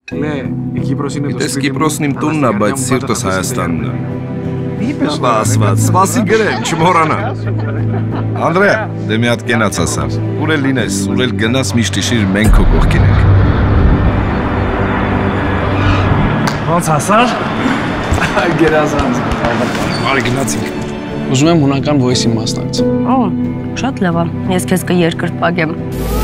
Գիտես Կիպրոսն իմ տունն է, բայց սիրտս Հայաստանն է։ Ասված, սպասի գրեմ, չմոռանա։ Անդրեա, դե մի հատ կենաց ասա։ Ուր էլ լինես, ուր էլ գնաս միշտ իշիր մենք քո կողքին ենք։ Ոնց ասար։ Գերազանց։ Արի գնացինք։ Ուզում եմ հունական voice-ի մասնակցել։ Օ, շատ լավ է։ Ես քեզ կերկրտպագեմ։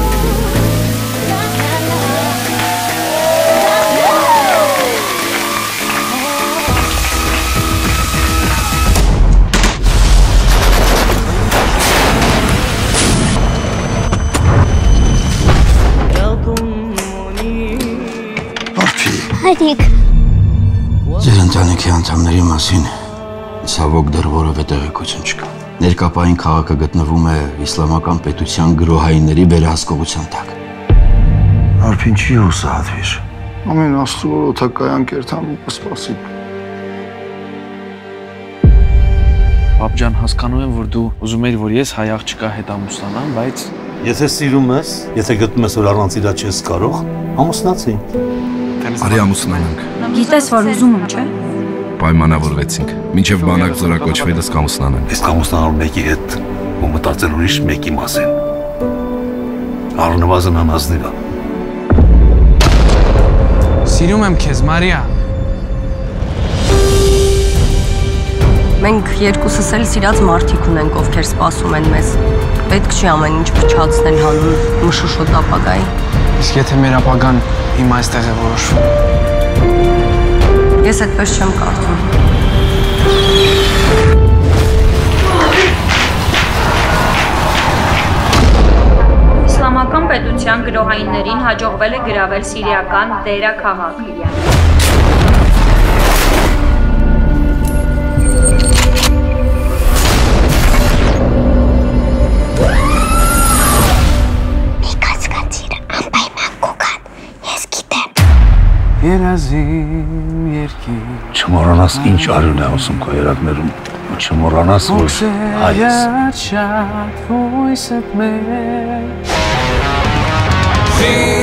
Հայրիկ։ Ձեր ընտանիքի անդամների մասին ցավոք դեռ որևէ տեղեկություն չկա։ Ներկապային քաղաքը գտնվում է իսլամական պետության գրոհայինների վերահսկողության տակ։ Արփին չի հուսահատվիր։ Ամեն աստծո օթակայան կերտանում կսպասի։ Բաբջան, հասկանում եմ, որ դու ուզում ես, որ ես հայ աղջկա հետ ամուսնանամ, բայց Եթե սիրում ես, եթե գտնում ես, որ առանց իրա չես կարող, ամուսնացի։ Արի ամուսնանանք։ Գիտես, որ ուզում եմ, չէ՞։ Պայմանավորվեցինք։ Մինչև բանակ զորակոչվելս կամուսնանանք։ Ես կամուսնանալ մեկի հետ ու մտածել ուրիշ մեկի մասին։ Առնվազն անազնիվ է։ սիրում եմ քեզ, Մարիա։ Մենք երկուսս էլ սիրած մարդիկ ունենք, ովքեր սպասում են մեզ։ Պետք չի ամեն ինչ փչացնել հանուն մշուշոտ ապագայի։ Իսկ եթե մեր ապագան հիմա այստեղ է որոշվում։ Ես այդպես չեմ կարծում։ Իսլամական պետության գրոհայիններին հաջողվել է գրավել սիրիական Դերա քաղաքը։ Երազիմ երկիր Չմոռանաս ինչ արյուն է ոսում քո երակներում ու չմոռանաս որ հայ ես շատ voice-ը մեր